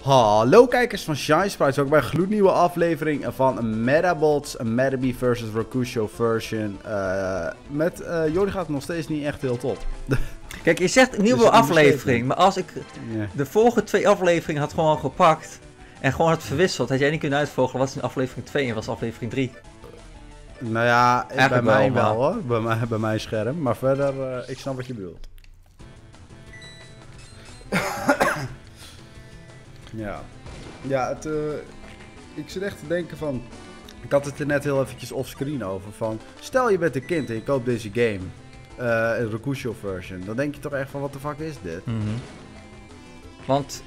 Hallo kijkers van Shine Sprites, ook bij een gloednieuwe aflevering van Metabots, een Metabee versus Rokusho version. Jullie gaat het nog steeds niet echt heel top. Kijk, je zegt een nieuwe Dus aflevering, maar als ik Ja. de vorige 2 afleveringen had gewoon gepakt en gewoon had verwisseld, had jij niet kunnen uitvogelen wat is in aflevering 2 en wat is aflevering 3. Nou ja, bij Eigenlijk mij wel, wel hoor, bij mijn scherm, maar verder, ik snap wat je bedoelt. Ja, ik zit echt te denken van, ik had het er net heel eventjes offscreen over, van stel je bent een kind en je koopt deze game, een Rokusho version, dan denk je toch echt van, what the fuck is dit? Want,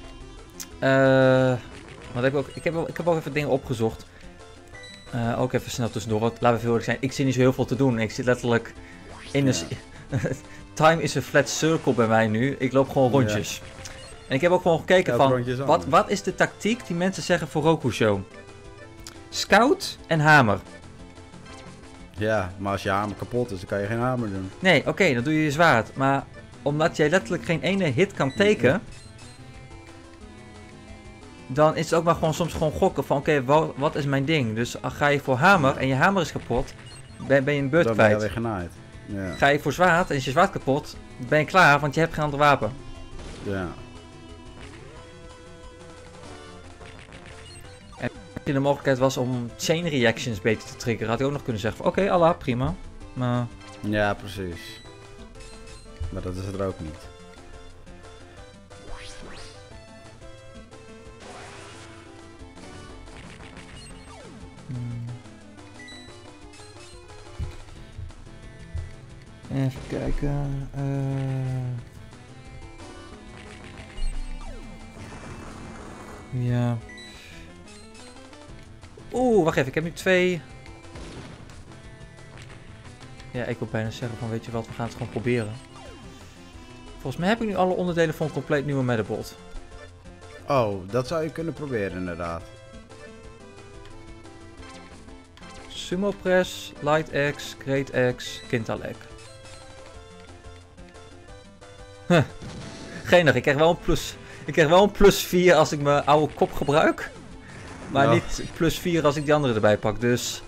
ik heb ook even dingen opgezocht. Ook even snel tussendoor, want laten we veel eerlijk zijn, ik zie niet zo heel veel te doen. Ik zit letterlijk in een... Time is een flat circle bij mij nu. Ik loop gewoon rondjes. En ik heb ook gewoon gekeken van, wat is de tactiek die mensen zeggen voor Rokusho? Scout en hamer. Ja, maar als je hamer kapot is, dan kan je geen hamer doen. Nee, oké, dan doe je je zwaard. Maar omdat jij letterlijk geen ene hit kan tekenen, dan is het ook maar gewoon soms gewoon gokken van oké, wat is mijn ding? Dus ga je voor hamer en je hamer is kapot, ben je een beurt Dan kwijt. ben je weer genaaid. Ja. Ga je voor zwaard en is je zwaard kapot, ben je klaar, want je hebt geen ander wapen. Ja. En de mogelijkheid was om chain reactions beter te triggeren, had ik ook nog kunnen zeggen van oké, Allah, prima. Maar... Ja, precies. Maar dat is het er ook niet. Even kijken. Ja. Oeh, wacht even. Ik heb nu 2. Ja, ik wil bijna zeggen van weet je wat, we gaan het gewoon proberen. Volgens mij heb ik nu alle onderdelen van een compleet nieuwe Metabot. Oh, dat zou je kunnen proberen inderdaad. Sumo Press, Light X, Great X, Kintalek. Geenig, ik krijg wel een plus 4 als ik mijn oude kop gebruik. Maar niet plus 4 als ik die andere erbij pak, dus...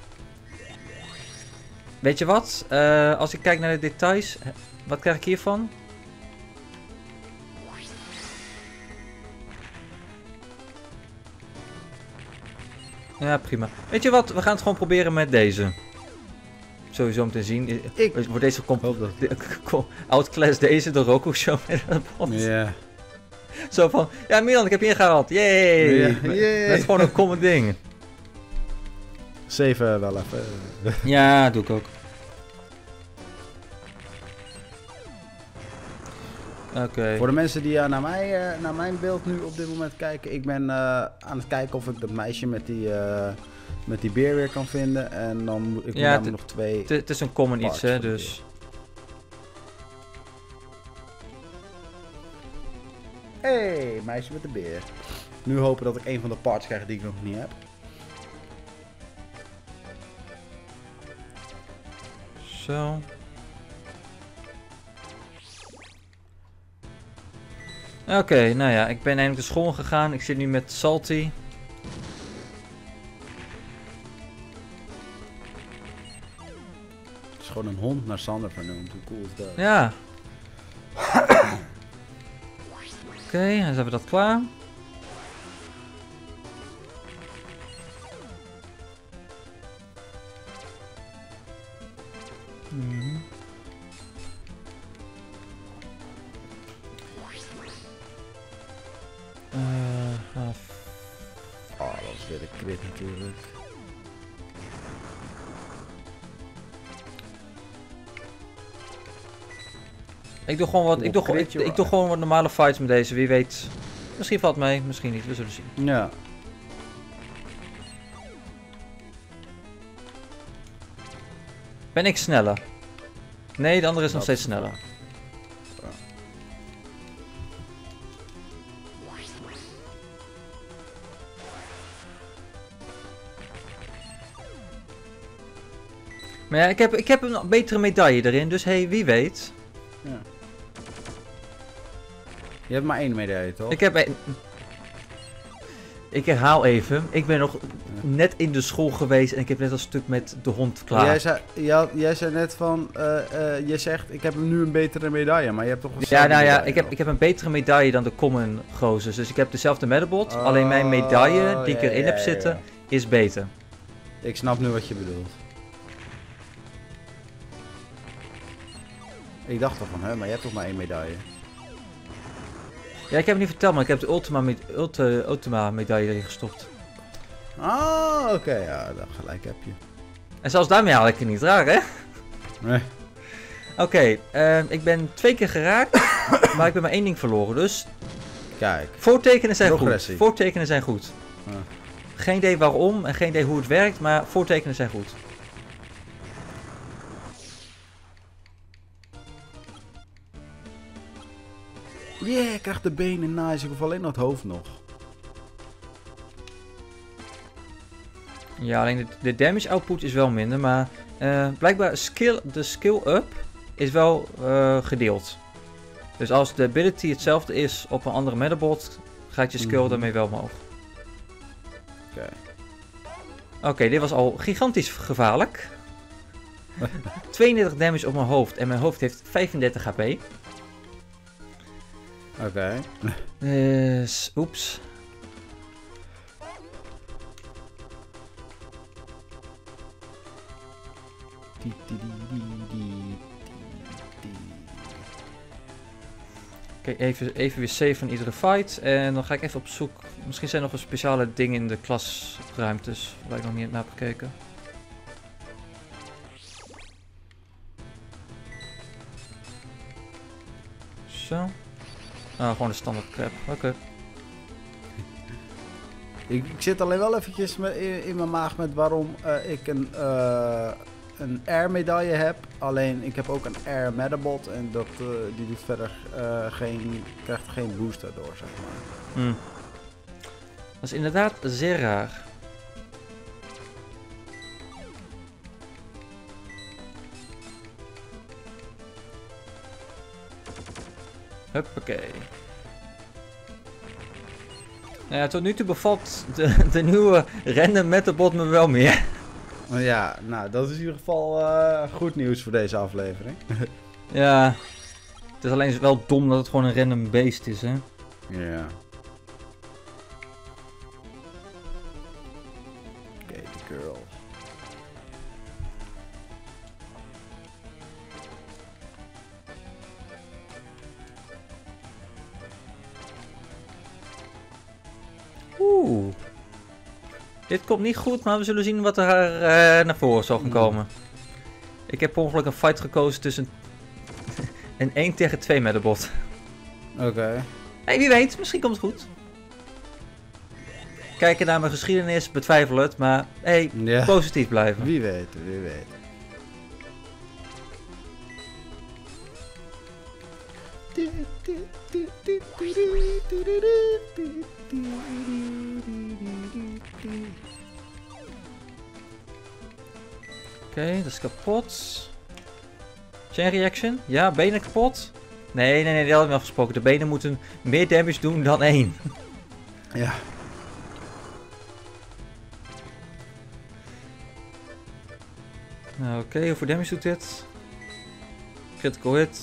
Weet je wat? Als ik kijk naar de details, wat krijg ik hiervan? Ja, prima. Weet je wat? We gaan het gewoon proberen met deze. Sowieso om te zien. Wordt deze outclass deze de Rokusho met een bot. Ja. Zo van, ja Milan, ik heb je ingehaald. Yay! Yeah. Dat is gewoon een common ding. 7 wel even. Ja, doe ik ook. Oké. Voor de mensen die naar mijn beeld nu op dit moment kijken. Ik ben aan het kijken of ik dat meisje met die beer weer kan vinden. En dan moet ik namelijk nog 2. Het is een common iets, hè, dus. Hey, meisje met de beer. Nu hopen dat ik een van de parts krijg die ik nog niet heb. Zo. Oké, nou ja, ik ben eigenlijk de school gegaan. Ik zit nu met Salty. Het is gewoon een hond naar Sander vernoemd. Hoe cool is dat? Ja. Oké, dan hebben we dat klaar. Oh, dat is weer de crit natuurlijk. Ik doe gewoon wat normale fights met deze, wie weet. Misschien valt het mee, misschien niet, we zullen zien. Ja. Ben ik sneller? Nee, de andere is nog steeds sneller. Maar ja, ik heb een betere medaille erin, dus hey, wie weet. Ja. Je hebt maar 1 medaille, toch? Ik heb Ik herhaal even. Ik ben nog net in de school geweest en ik heb net een stuk met de hond klaar. Jij zei net van, je zegt ik heb nu een betere medaille, maar je hebt toch een Ja, nou ja, medaille, ik heb een betere medaille dan de common gozers. Dus ik heb dezelfde medalbot, alleen mijn medaille die ik erin heb zitten is beter. Ik snap nu wat je bedoelt. Ik dacht al van, maar jij hebt toch maar 1 medaille? Ja, ik heb het niet verteld, maar ik heb de Ultima medaille erin gestopt. Oké, ja, dat gelijk heb je. En zelfs daarmee haal ik het niet raar, hè? Nee. Oké, ik ben 2 keer geraakt, maar ik ben maar 1 ding verloren, dus... Kijk. Voortekenen zijn Progressie. goed. Voortekenen zijn goed. Geen idee waarom en geen idee hoe het werkt, maar voortekenen zijn goed. Yeah, ik krijg de benen, nice. Ik hoef alleen nog het hoofd nog. Ja, alleen de damage output is wel minder, maar blijkbaar de skill up is wel gedeeld. Dus als de ability hetzelfde is op een andere medalbot, gaat je skill daarmee wel omhoog. Oké, dit was al gigantisch gevaarlijk. 32 damage op mijn hoofd en mijn hoofd heeft 35 HP. Oké. Dus, oeps. Oké, even weer save van iedere fight. En dan ga ik even op zoek. Misschien zijn er nog een speciale dingen in de klasruimtes waar ik nog niet naar heb gekeken. Zo. Gewoon de standaard crap. Oké. Ik zit alleen wel eventjes in mijn maag met waarom ik een air medaille heb. Alleen ik heb ook een air medabot en die doet verder krijgt geen boost daardoor, zeg maar. Dat is inderdaad zeer raar. Huppakee. Nou ja, tot nu toe bevalt de nieuwe random metabot me wel meer. Ja, nou dat is in ieder geval goed nieuws voor deze aflevering. Ja, het is alleen wel dom dat het gewoon een random beest is, hè. Ja. Oké, de girl. Oeh. Dit komt niet goed, maar we zullen zien wat er naar voren zal gaan komen. Ik heb per ongeluk een fight gekozen tussen een 1 tegen 2 medabot. Oké. Hey, wie weet, misschien komt het goed. Kijken naar mijn geschiedenis, betwijfel het, maar hey, Ja. positief blijven. Wie weet, wie weet. Oké, dat is kapot. Chain reaction? Ja, benen kapot? Nee, dat hadden we afgesproken. De benen moeten meer damage doen dan 1. Ja. Nou, oké, hoeveel damage doet dit? Critical hit.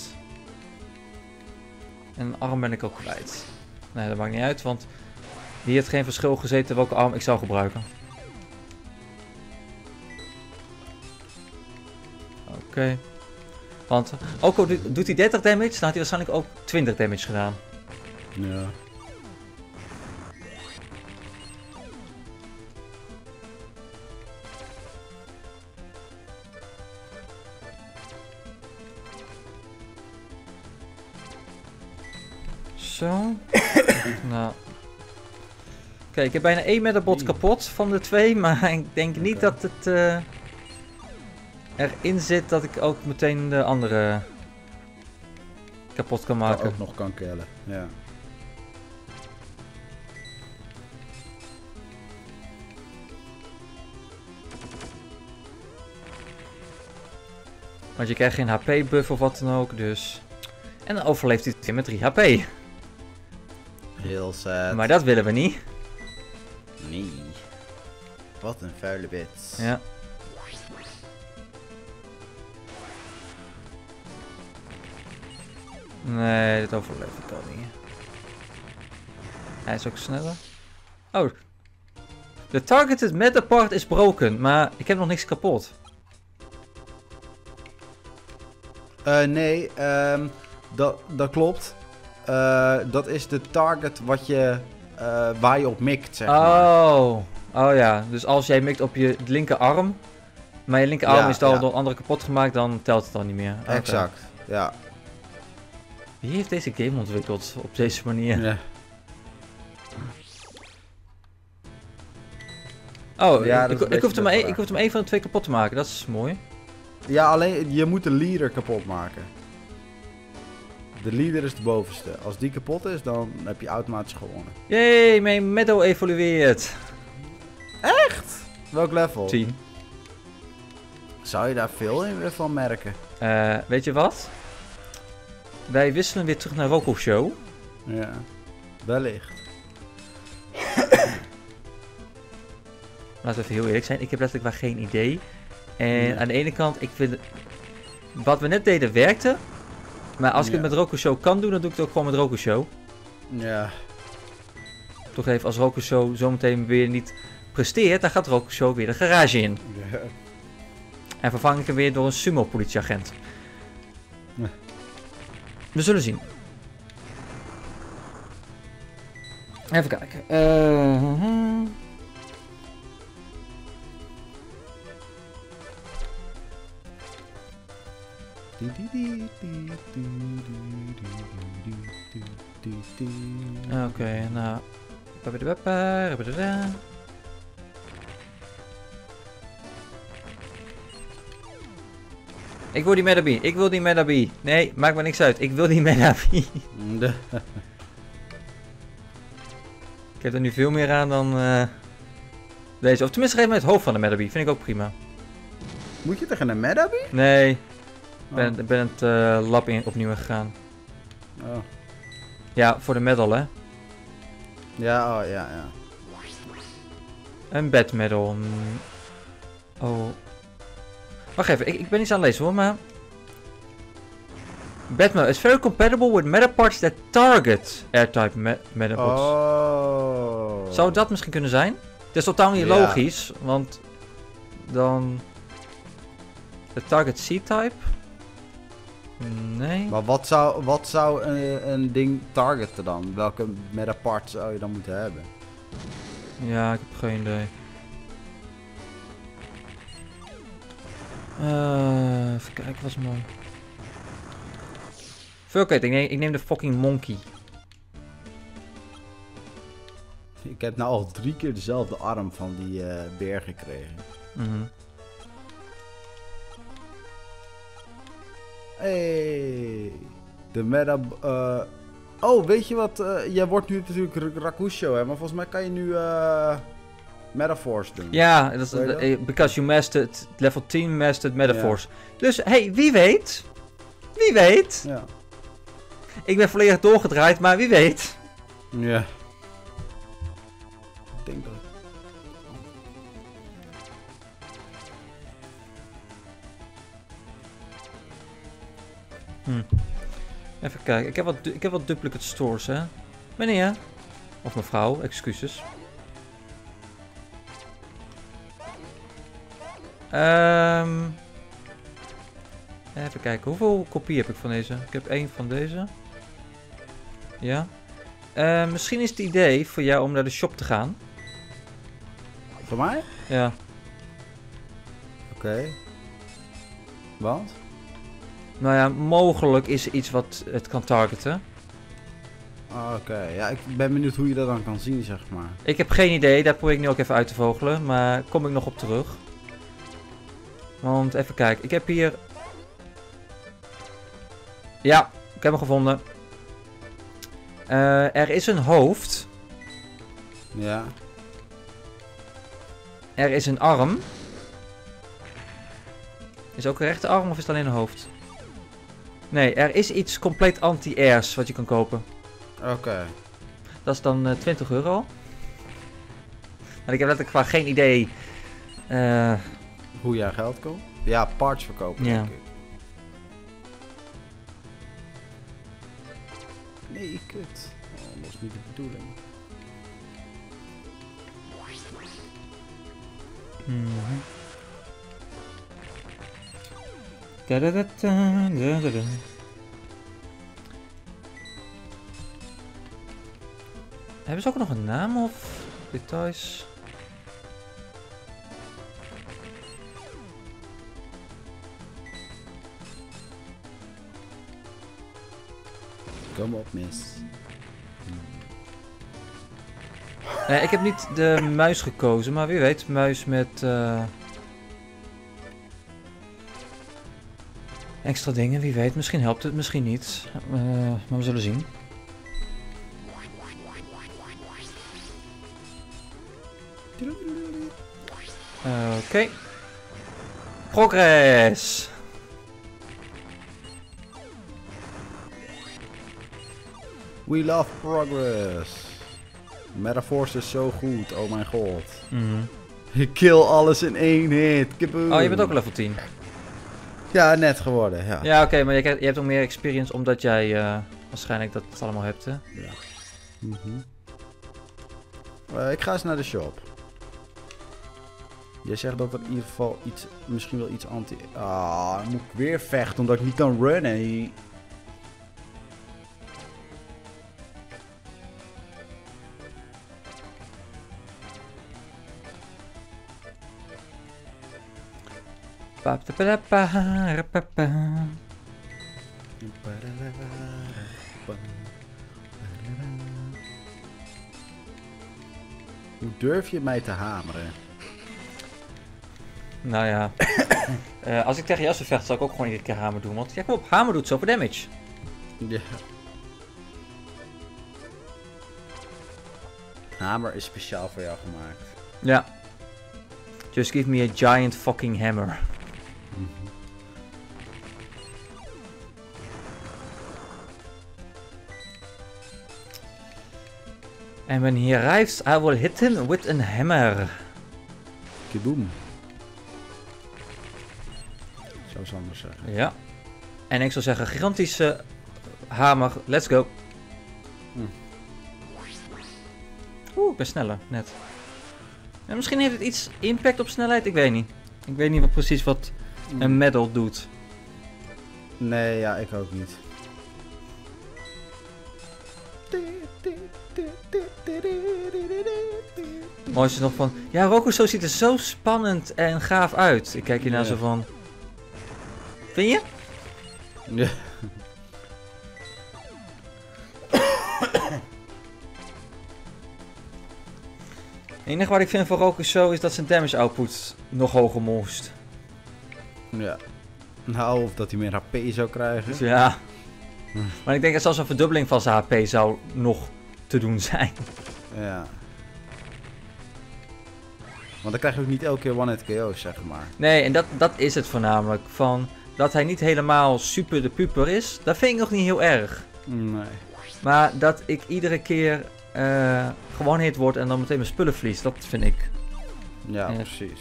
En een arm ben ik ook kwijt. Nee, dat maakt niet uit, want hier heeft geen verschil gezeten welke arm ik zou gebruiken. Oké. Want ook al doet hij 30 damage, dan had hij waarschijnlijk ook 20 damage gedaan. Ja. Zo. Nou. Oké, ik heb bijna 1 medabot kapot van de 2, maar ik denk niet dat het erin zit dat ik ook meteen de andere kapot kan maken. Ook nog kan killen, ja. Want je krijgt geen HP buff of wat dan ook, dus... En dan overleeft hij het weer met 3 HP. Heel sad. Maar dat willen we niet. Nee. Wat een vuile bits. Ja. Nee, dit overleef ik al niet. Hij is ook sneller. Oh. De targeted meta part is broken, maar ik heb nog niks kapot. Nee, dat klopt. Dat is de target waar je op mikt, zeg maar. Oh ja, dus als jij mikt op je linkerarm, maar je linkerarm is al door anderen kapot gemaakt, dan telt het dan niet meer. Okay. Exact, ja. Wie heeft deze game ontwikkeld op deze manier? Ja. Oh, ja, ik hoef hem één van de twee kapot te maken, dat is mooi. Ja, alleen je moet de leader kapot maken. De leader is de bovenste. Als die kapot is, dan heb je automatisch gewonnen. Jee, mijn Meadow evolueert. Echt? Welk level? 10. Zou je daar veel in van merken? Weet je wat? Wij wisselen weer terug naar Roku Show. Ja, wellicht. Laten we even heel eerlijk zijn. Ik heb letterlijk maar geen idee. En aan de ene kant, ik vind... Wat we net deden werkte. Maar als ik het met Roku Show kan doen, dan doe ik het ook gewoon met Roku Show. Ja. Toch even, als Roku Show zometeen weer niet presteert, dan gaat Roku Show weer de garage in. Ja. En vervang ik hem weer door een sumo-politieagent. We zullen zien. Even kijken. Oké, nou. Ik wil die Medabi. Ik wil die Medabi. Nee, maakt me niks uit. Ik wil die Medabi. Ik heb er nu veel meer aan dan deze. Of tenminste, geef me het hoofd van de Medabi. Vind ik ook prima. Moet je tegen een Medabi? Nee. Ik ben het lab opnieuw gegaan. Oh. Ja, voor de medal, hè? Ja, oh ja. Een bad medal. Oh. Wacht even, ik ben iets aan het lezen hoor, maar... Bad medal is very compatible with meta parts that target air-type metabots. Oh. Zou dat misschien kunnen zijn? Het is totaal niet logisch, want... Dan... De target C-type? Nee. Maar wat zou een ding targeten dan? Welke meta part zou je dan moeten hebben? Ja, ik heb geen idee. Even kijken, wat is mooi. Fuck it, ik neem de fucking monkey. Ik heb nou al 3 keer dezelfde arm van die beer gekregen. Hey, de meta... Oh, weet je wat? Jij wordt nu natuurlijk Rakusho, hè? Maar volgens mij kan je nu Metaforce doen. Ja, dat is, because you mastered level 10 mastered Metaforce. Dus, hey, wie weet? Wie weet? Ja. Ik ben volledig doorgedraaid, maar wie weet? Ja. Ik denk dat... Even kijken, ik heb wat duplicate stores, hè. Meneer. Of mevrouw, excuses. Even kijken, hoeveel kopie heb ik van deze? Ik heb 1 van deze. Ja. Misschien is het idee voor jou om naar de shop te gaan. Voor mij? Ja. Oké. Want? Nou ja, mogelijk is er iets wat het kan targeten. Oké, ja, ik ben benieuwd hoe je dat dan kan zien, zeg maar. Ik heb geen idee, daar probeer ik nu ook even uit te vogelen, maar kom ik nog op terug. Want even kijken, ik heb hier... Ja, ik heb hem gevonden. Er is een hoofd. Ja. Er is een arm. Is ook een rechterarm of is het alleen een hoofd? Nee, er is iets compleet anti-airs wat je kan kopen. Oké. Dat is dan €20. Want ik heb letterlijk gewoon geen idee. Hoe jij geld komt? Ja, parts verkopen, Ja. denk ik. Nee, kut. Oh, dat is niet de bedoeling. Hebben ze ook nog een naam of details? Kom op, mis. Ik heb niet de muis gekozen, maar wie weet, muis met extra dingen, wie weet. Misschien helpt het, misschien niet. Maar we zullen zien. Oké. Progress! We love progress. Metaforce is zo goed, oh mijn god. Ik kill alles in één hit. Kaboom. Oh, je bent ook level 10. Ja, net geworden, ja. Ja, oké, maar je hebt ook meer experience omdat jij waarschijnlijk dat allemaal hebt, hè? Ja. Ik ga eens naar de shop. Jij zegt dat er in ieder geval iets, misschien wel iets anti... Ah, dan moet ik weer vechten omdat ik niet kan runnen. Hoe durf je mij te hameren? Nou ja. Als ik tegen jou zou vechten, zou ik ook gewoon iedere keer hamer doen. Want ja, kom op, hamer doet zoveel damage. Ja. Hamer is speciaal voor jou gemaakt. Ja. Just give me a giant fucking hammer. And when he arrives, I will hit him with a hammer. Kaboom. Zou ze anders zeggen. Ja. En ik zou zeggen, gigantische hamer. Let's go. Oeh, ik ben sneller, net. En misschien heeft het iets impact op snelheid, ik weet niet. Ik weet niet precies wat een medal doet. Nee, ja, ik ook niet. Mooi is het nog van, ja, Rokusho ziet er zo spannend en gaaf uit. Ik kijk hiernaar zo van, vind je? Ja. Het enige wat ik vind van Rokusho is dat zijn damage output nog hoger moest. Ja. Nou, of dat hij meer HP zou krijgen. Dus ja. Maar ik denk dat zelfs een verdubbeling van zijn HP zou nog te doen zijn. Ja. Want dan krijg je ook niet elke keer one-hit KO's, zeg maar. Nee, en dat is het voornamelijk. Van dat hij niet helemaal super de puper is, dat vind ik nog niet heel erg. Nee. Maar dat ik iedere keer gewoon hit word en dan meteen mijn spullen verlies, dat vind ik. Ja, precies.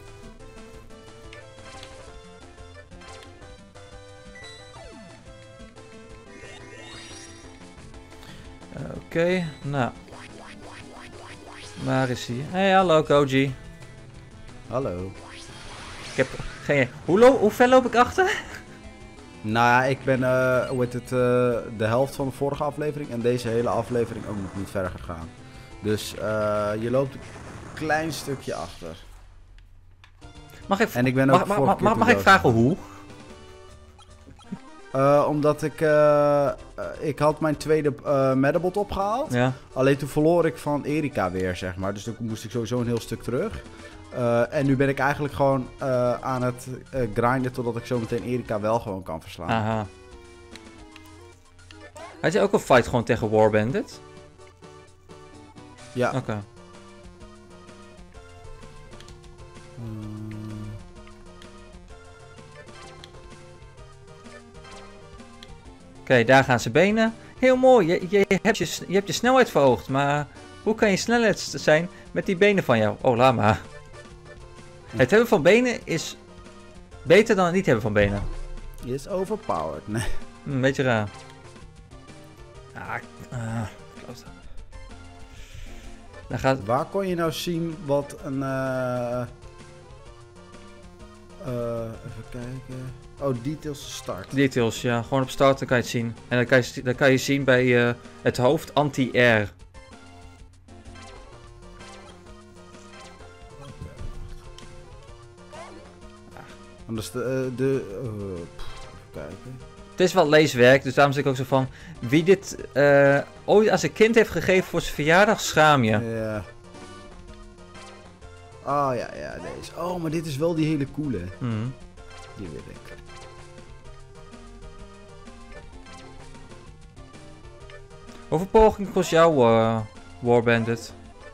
Oké, nou. Waar is hij? Hey, hallo Koji. Hallo. Ik heb geen... Hoe ver loop ik achter? Nou ja, ik ben de helft van de vorige aflevering en deze hele aflevering ook nog niet verder gegaan. Dus je loopt een klein stukje achter. Mag ik, En ik ben ook mag ik vragen hoe? Omdat ik had mijn tweede Medabot opgehaald. Ja. Alleen toen verloor ik van Erika weer, zeg maar. Dus toen moest ik sowieso een heel stuk terug. En nu ben ik eigenlijk gewoon aan het grinden totdat ik zo meteen Erika wel gewoon kan verslaan. Aha. Had je ook een fight gewoon tegen Warbandit? Ja. Oké. Oké, daar gaan zijn benen. Heel mooi. Je hebt je snelheid verhoogd, maar Hoe kan je sneller zijn met die benen van jou? Oh, laat maar. Het hebben van benen is beter dan het niet hebben van benen. Is overpowered. Nee. Een beetje raar. Klopt. Dan gaat... Waar kon je nou zien wat een... even kijken... Oh, details start. Details, ja. Gewoon op start, dan kan je het zien. En dan kan je zien bij het hoofd anti-air. Anders even kijken. Het is wel leeswerk, dus daarom zeg ik ook zo van... Wie dit ooit aan zijn kind heeft gegeven voor zijn verjaardag, schaam je. Ja. Oh ja, deze. Oh, maar dit is wel die hele coole. Die wil ik. Hoeveel pogingen kost jouw War Bandit?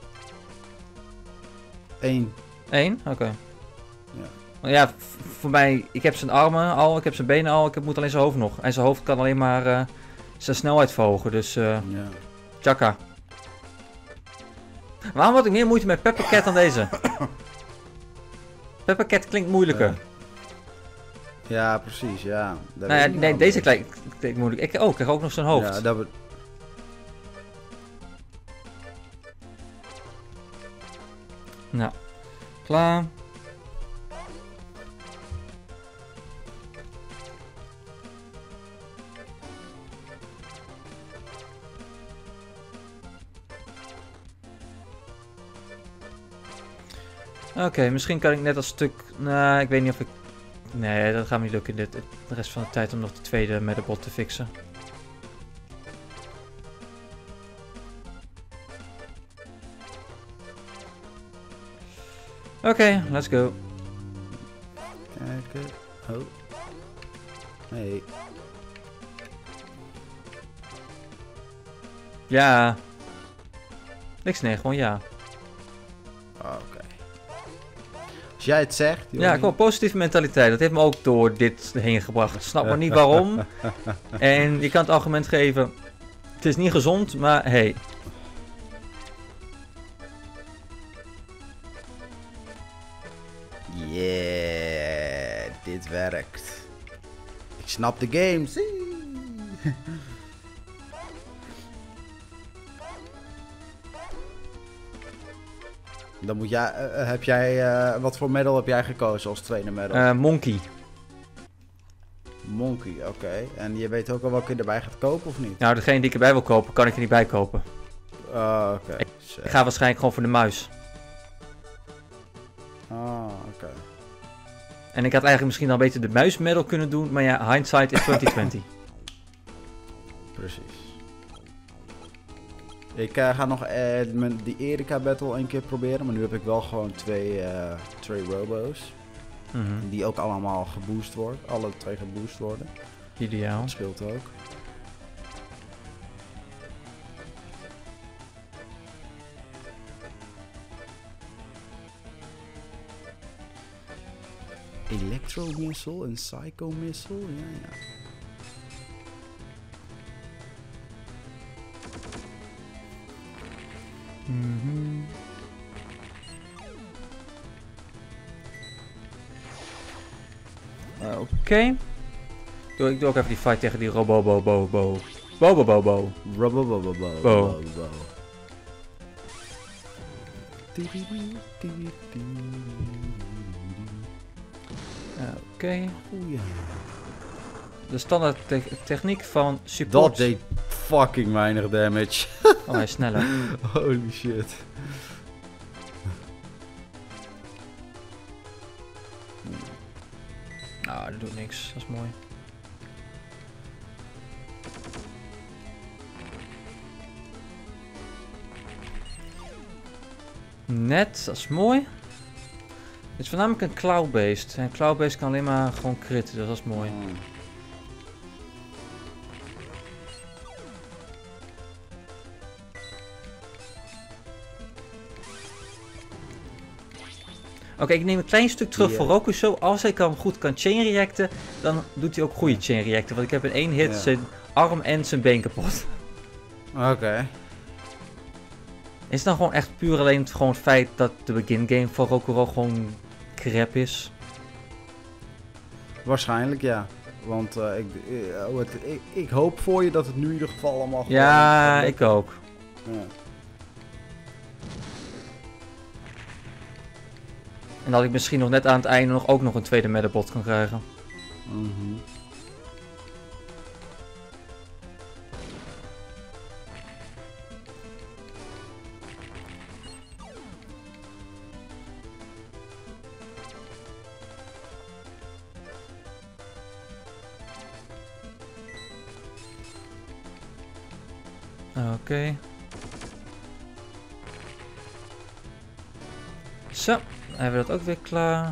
1. 1? Oké. Ja. Ja, voor mij, ik heb zijn armen al, ik heb zijn benen al, ik moet alleen zijn hoofd nog. En zijn hoofd kan alleen maar zijn snelheid verhogen, dus Ja. tjaka. Waarom had ik meer moeite met Peppercat dan deze? Peppercat klinkt moeilijker. Ja, precies, ja. Nou ja, nee, deze klinkt moeilijk. Ik krijg ook nog zijn hoofd. Ja, dat Nou, klaar. Oké, misschien kan ik net als stuk... Nou, ik weet niet of ik... Nee, dat gaat me niet lukken de rest van de tijd om nog de tweede Medabot te fixen. Oké, let's go. kijken. Oh. Hey. Ja. Niks nee, gewoon ja. Oké. Als jij het zegt... Ja, gewoon positieve mentaliteit. Dat heeft me ook door dit heen gebracht. Ik snap maar niet waarom. En je kan het argument geven... Het is niet gezond, maar hey. Yeah, dit werkt. Ik snap de game. Zie. Dan moet jij, heb jij, wat voor medal heb jij gekozen als tweede medal? Monkey. Monkey, oké. En je weet ook al welke je erbij gaat kopen of niet? Nou, degene die ik erbij wil kopen, kan ik er niet bij kopen. Oké. Ik ga waarschijnlijk gewoon voor de muis. Oké. En ik had eigenlijk misschien al beter de muismedal kunnen doen, maar ja, hindsight is 2020. Precies. Ik ga nog die Erika battle een keer proberen, maar nu heb ik wel gewoon twee robo's. Die ook allemaal geboost worden. Alle twee geboost worden. Ideaal. Dat scheelt ook. Electro Missile en Psycho Missile, ja. Oké. Ik doe ook even die fight tegen die Robobobobo. Bobobobo. Robobobobo. Oké. Oeh, De standaard techniek van support. dat deed fucking weinig damage. Oh, hij is sneller. Holy shit. Nou, dat doet niks. Dat is mooi. Net, dat is mooi. Het is voornamelijk een cloud-based. En cloud-based kan alleen maar gewoon critten, dus dat is mooi. Oké, ik neem een klein stuk terug voor Rokusho. Als hij goed kan chain reacten, dan doet hij ook goede chain reacten. Want ik heb in één hit zijn arm en zijn been kapot. Oké. Is het dan gewoon echt puur alleen het feit dat de begin game van Rokurou gewoon crap is? Waarschijnlijk ja. Want ik hoop voor je dat het nu in ieder geval allemaal gewoon... Ja, ik ook. Ja. En dat ik misschien nog net aan het einde ook nog een tweede Medabot kan krijgen. Mhm. Oké. Zo, hebben we dat ook weer klaar.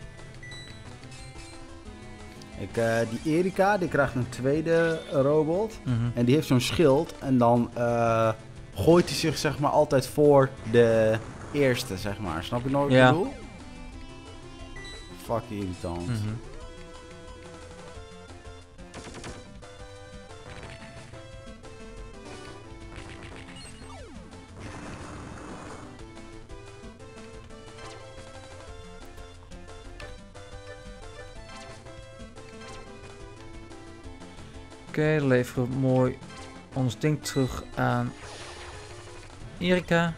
Die Erika, die krijgt een tweede robot. Mhm. En die heeft zo'n schild. En dan gooit hij zich zeg maar altijd voor de eerste, zeg maar. Snap je nou wat ik Ja. bedoel? Fucking irritant. Mhm. Oké, dan leveren we mooi ons ding terug aan Erika.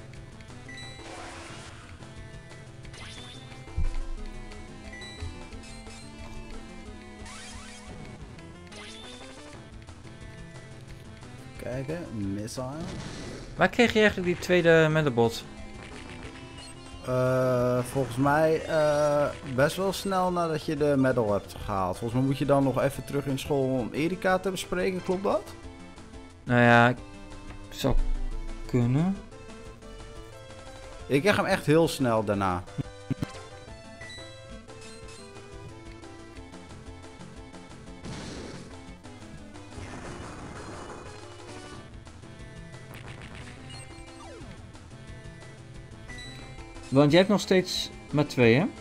Kijken, missile. Waar kreeg je eigenlijk die tweede Medabot? Volgens mij best wel snel nadat je de medal hebt gehaald. Volgens mij moet je dan nog even terug in school om Erika te bespreken, klopt dat? Nou ja, zou kunnen. Ik kreeg hem echt heel snel daarna. Want jij hebt nog steeds maar 2, hè?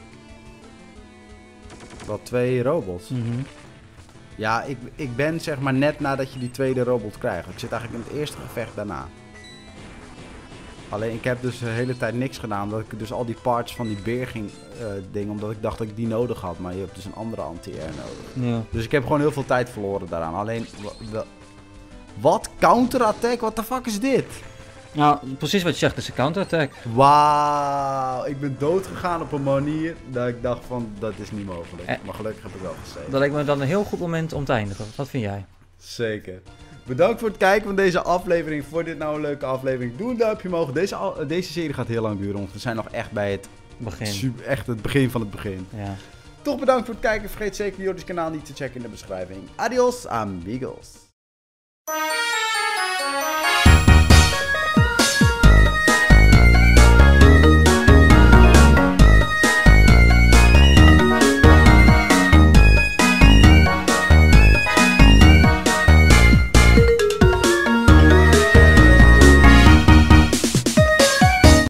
Wat 2 robots. Ja, ik ben zeg maar net nadat je die tweede robot krijgt. Ik zit eigenlijk in het eerste gevecht daarna. Alleen ik heb dus de hele tijd niks gedaan. Omdat ik dus al die parts van die beer ging dingen. Omdat ik dacht dat ik die nodig had. Maar je hebt dus een andere anti-air nodig. Ja. Dus ik heb gewoon heel veel tijd verloren daaraan. Alleen, wat? Counter-attack? Wat de fuck is dit? Nou, precies wat je zegt, is een counterattack. Wauw, ik ben dood gegaan op een manier dat ik dacht van, dat is niet mogelijk. Maar gelukkig heb ik wel gezeten. Dat lijkt me dan een heel goed moment om te eindigen. Wat vind jij? Zeker. Bedankt voor het kijken van deze aflevering. Vond je dit nou een leuke aflevering? Doe een duimpje omhoog. Deze serie gaat heel lang duren, want we zijn nog echt bij het echt het begin van het begin. Ja. Toch bedankt voor het kijken. Vergeet zeker Jordi's kanaal niet te checken in de beschrijving. Adios, amigos.